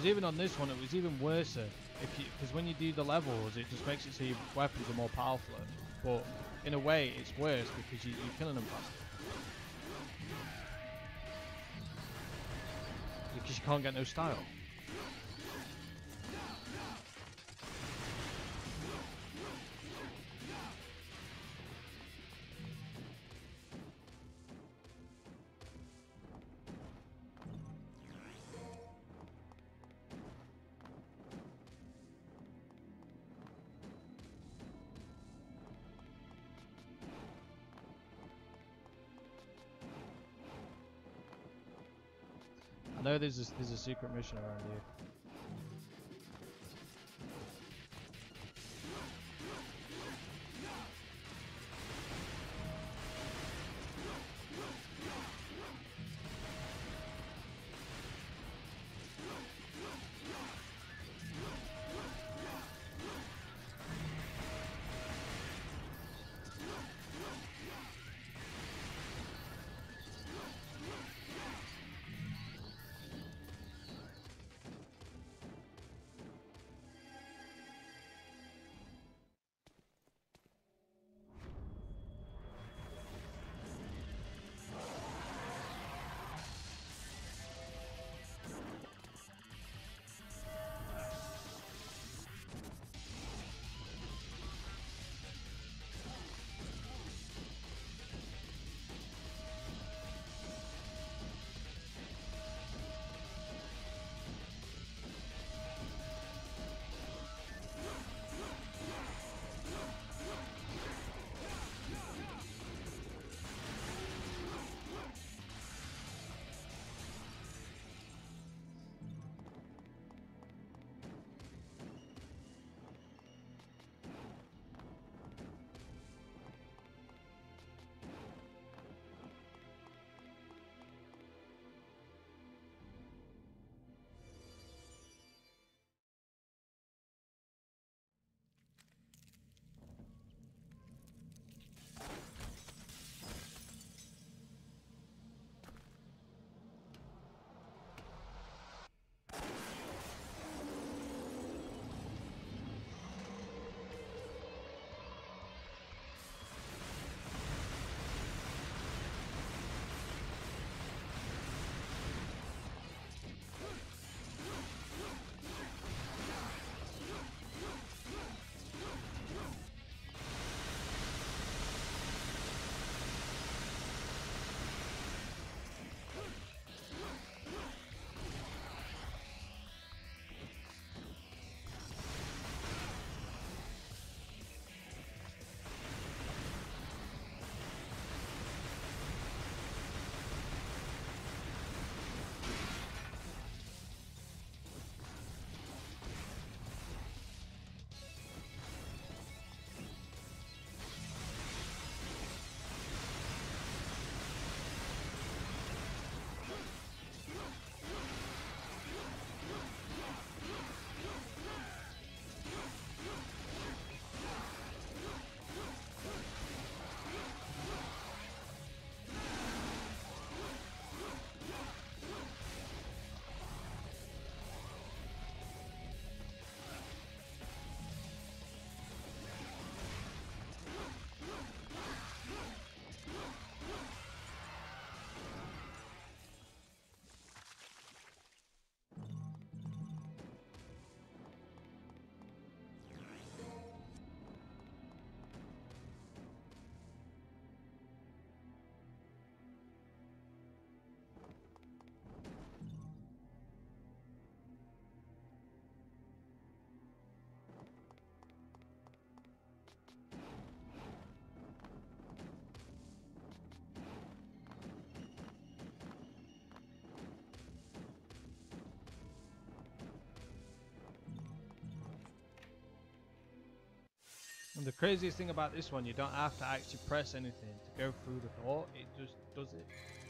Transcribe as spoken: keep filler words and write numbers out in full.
even on this one, it was even worse. If you, because when you do the levels, it just makes it so your weapons are more powerful. But in a way, it's worse because you, you're killing them faster. Because you can't get no style. I know there's a, there's a secret mission around here. And the craziest thing about this one, you don't have to actually press anything to go through the door, it just does it.